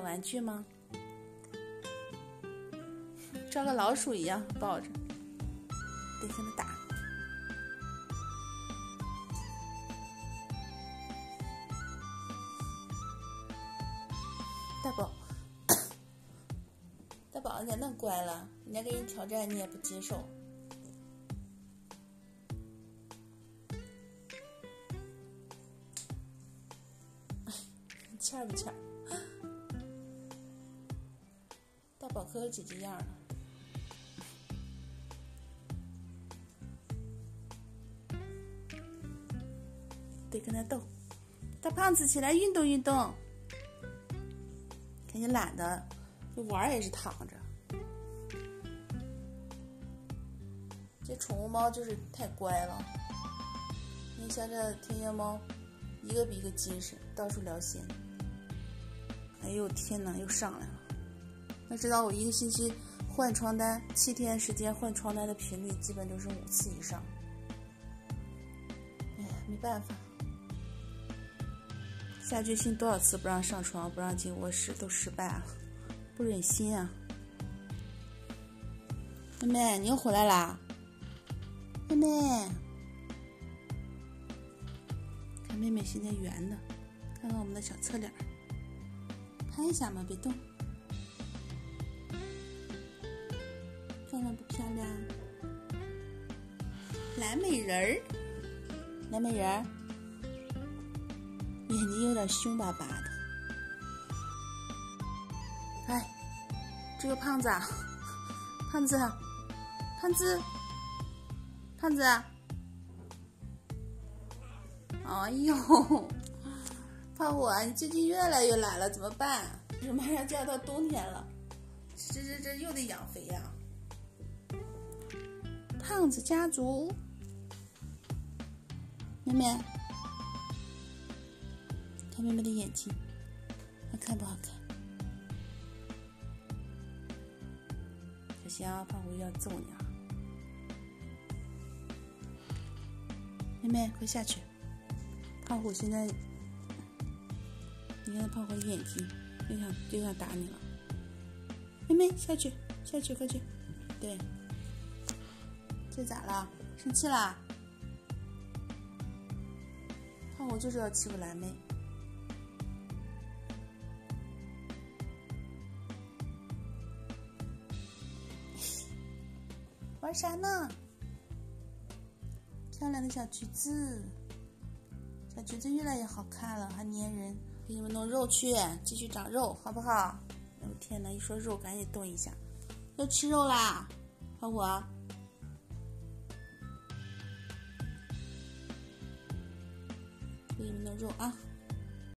玩具吗？照个老鼠一样抱着，得跟他打。大宝，大宝，你咋那么乖了？人家给你挑战，你也不接受。欠不欠？大宝可有姐姐样了。得跟他斗。大胖子，起来运动运动。看你懒得，就玩也是躺着。这宠物猫就是太乖了。你像这天天猫，一个比一个精神，到处聊闲。哎呦天哪，又上来了！要知道我一个星期换床单，7天时间换床单的频率基本都是5次以上。哎呀，没办法，下决心多少次不让上床，不让进卧室都失败了，不忍心啊！妹妹，你又回来啦？妹妹，看妹妹现在圆的，看看我们的小侧脸。拍一下嘛，别动。漂亮不漂亮？蓝美人儿，蓝美人儿，眼睛有点凶巴巴的。哎，这个胖子啊，胖子，胖子，胖子，哎呦！胖虎啊，你最近越来越懒了，怎么办？这马上就要到冬天了，这又得养肥呀！胖子家族，妹妹，看妹妹的眼睛，好看不好看？小心啊，胖虎要揍你啊！妹妹，快下去！胖虎现在。你看胖虎眼睛又想打你了，妹妹下去，下去，快去！对，这咋了？生气啦？胖虎就是要欺负蓝妹。玩啥呢？漂亮的小橘子，小橘子越来越好看了，还粘人。给你们弄肉去，继续长肉，好不好？哎呦天哪！一说肉，赶紧动一下，又吃肉啦，胖虎。给你们弄肉啊！